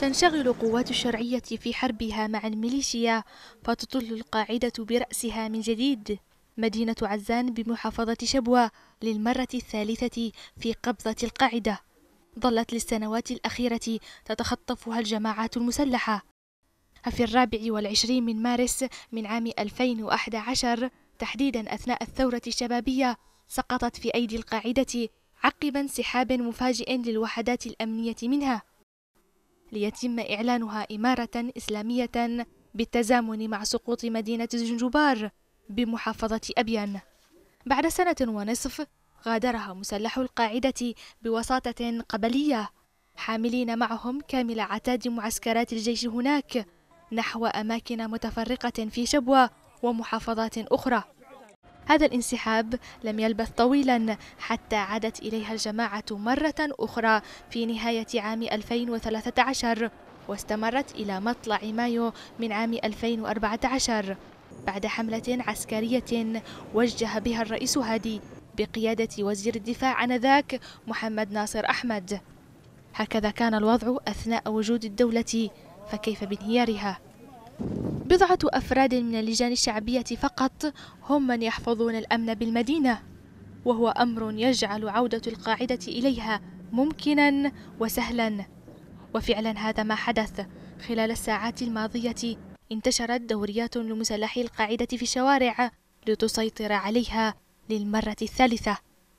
تنشغل قوات الشرعية في حربها مع الميليشيا، فتطل القاعدة برأسها من جديد مدينة عزان بمحافظة شبوة للمرة الثالثة في قبضة القاعدة. ظلت للسنوات الأخيرة تتخطفها الجماعات المسلحة. ففي 24 من مارس من عام 2011 تحديدا أثناء الثورة الشبابية سقطت في أيدي القاعدة عقب انسحاب مفاجئ للوحدات الأمنية منها، ليتم إعلانها إمارة إسلامية بالتزامن مع سقوط مدينة زنجبار بمحافظة أبيان. بعد سنة ونصف غادرها مسلحو القاعدة بوساطة قبلية، حاملين معهم كامل عتاد معسكرات الجيش هناك نحو أماكن متفرقة في شبوة ومحافظات أخرى. هذا الانسحاب لم يلبث طويلا حتى عادت إليها الجماعة مرة أخرى في نهاية عام 2013، واستمرت إلى مطلع مايو من عام 2014 بعد حملة عسكرية وجه بها الرئيس هادي بقيادة وزير الدفاع آنذاك محمد ناصر أحمد. هكذا كان الوضع أثناء وجود الدولة، فكيف بانهيارها؟ بضعة أفراد من اللجان الشعبية فقط هم من يحفظون الأمن بالمدينة، وهو أمر يجعل عودة القاعدة إليها ممكنا وسهلا. وفعلا هذا ما حدث. خلال الساعات الماضية انتشرت دوريات لمسلحي القاعدة في الشوارع لتسيطر عليها للمرة الثالثة.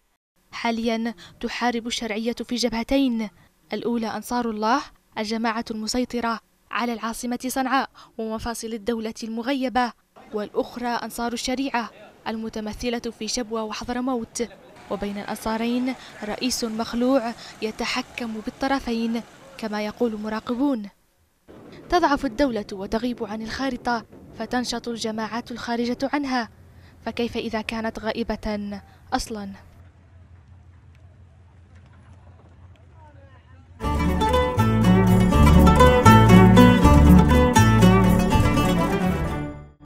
حاليا تحارب الشرعية في جبهتين: الأولى أنصار الله الجماعة المسيطرة على العاصمة صنعاء ومفاصل الدولة المغيبة، والأخرى أنصار الشريعة المتمثلة في شبوة وحضرموت. وبين الأنصارين رئيس مخلوع يتحكم بالطرفين كما يقول مراقبون. تضعف الدولة وتغيب عن الخارطة، فتنشط الجماعات الخارجة عنها، فكيف إذا كانت غائبة أصلا؟